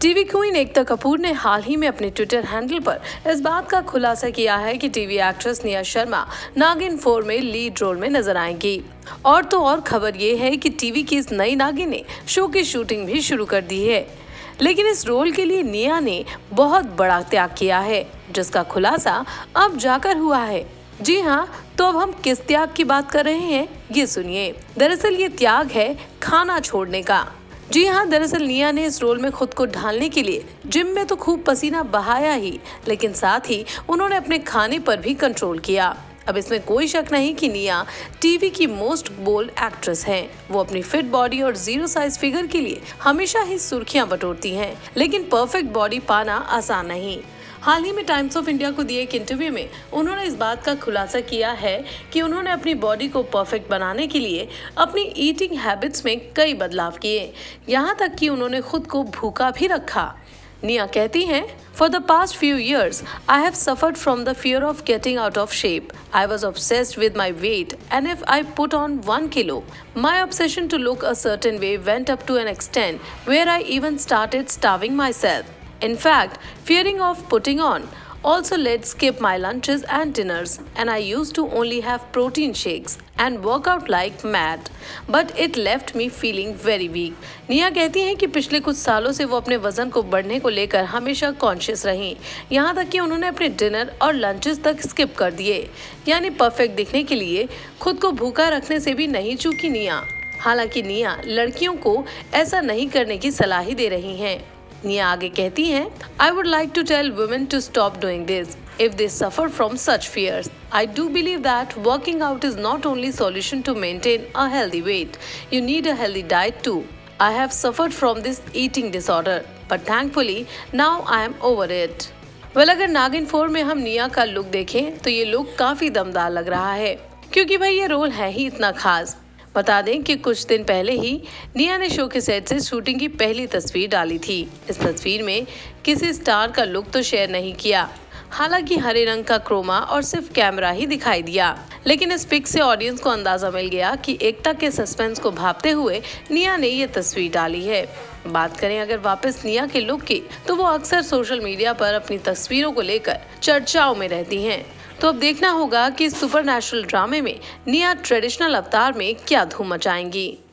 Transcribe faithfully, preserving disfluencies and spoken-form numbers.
TV queen Ekta Kapoor ने हाल ही में अपने ट्विटर हैंडल पर इस बात का खुलासा किया है कि टीवी एक्ट्रेस निया शर्मा नागिन फोर में लीड रोल में नजर आएंगी। और तो और खबर ये है कि टीवी की इस नई नागिन ने शो की शूटिंग भी शुरू कर दी है, लेकिन इस रोल के लिए निया ने बहुत बड़ा त्याग किया है, जिसका खुलासा अब जाकर हुआ है। जी हाँ, तो अब हम किस त्याग की बात कर रहे हैं, ये सुनिए। दरअसल ये त्याग है खाना छोड़ने का। जी हाँ, दरअसल निया ने इस रोल में खुद को ढालने के लिए जिम में तो खूब पसीना बहाया ही, लेकिन साथ ही उन्होंने अपने खाने पर भी कंट्रोल किया। अब इसमें कोई शक नहीं कि निया टीवी की मोस्ट बोल्ड एक्ट्रेस हैं। वो अपनी फिट बॉडी और जीरो साइज फिगर के लिए हमेशा ही सुर्खियां बटोरती हैं, लेकिन परफेक्ट बॉडी पाना आसान नहीं। हाल ही में टाइम्स ऑफ इंडिया को दिए एक इंटरव्यू में उन्होंने इस बात का खुलासा किया है कि उन्होंने अपनी बॉडी को परफेक्ट बनाने के लिए अपनी ईटिंग हैबिट्स में कई बदलाव किए, यहाँ तक कि उन्होंने खुद को भूखा भी रखा। निया कहती हैं, For the past few years, I have suffered from the fear of getting out of shape. I was obsessed with my weight, and if I put on one kilo, my obsession to look a certain way went up to an extent where I even started starving myself. In fact, fearing of putting on also led skip my lunches and dinners, and I used to only have protein shakes and work out like mad. But it left me feeling very weak. निया कहती हैं कि पिछले कुछ सालों से वो अपने वजन को बढ़ने को लेकर हमेशा कॉन्शियस रहीं, यहाँ तक कि उन्होंने अपने डिनर और लंचेस तक स्किप कर दिए, यानी परफेक्ट दिखने के लिए खुद को भूखा रखने से भी नहीं चूकी निया। हालांकि निया लड़कियों को ऐसा नहीं करने की सलाह ही दे रही हैं। निया आगे कहती हैं, I would like to tell women to stop doing this if they suffer from such fears. I do believe that working out is not only solution to maintain a healthy weight. You need a healthy diet too. I have suffered from this eating disorder, but thankfully now I am over it. well, अगर नागिन four में हम निया का look देखें तो ये look काफी दमदार लग रहा है, क्योंकि भाई ये रोल है ही इतना खास। बता दें कि कुछ दिन पहले ही निया ने शो के सेट से शूटिंग की पहली तस्वीर डाली थी। इस तस्वीर में किसी स्टार का लुक तो शेयर नहीं किया, हालांकि हरे रंग का क्रोमा और सिर्फ कैमरा ही दिखाई दिया, लेकिन इस पिक से ऑडियंस को अंदाजा मिल गया कि एकता के सस्पेंस को भांपते हुए निया ने ये तस्वीर डाली है। बात करें अगर वापस निया के लुक की, तो वो अक्सर सोशल मीडिया पर अपनी तस्वीरों को लेकर चर्चाओं में रहती हैं। तो अब देखना होगा कि सुपर नेचुरल ड्रामे में निया ट्रेडिशनल अवतार में क्या धूम मचाएंगी।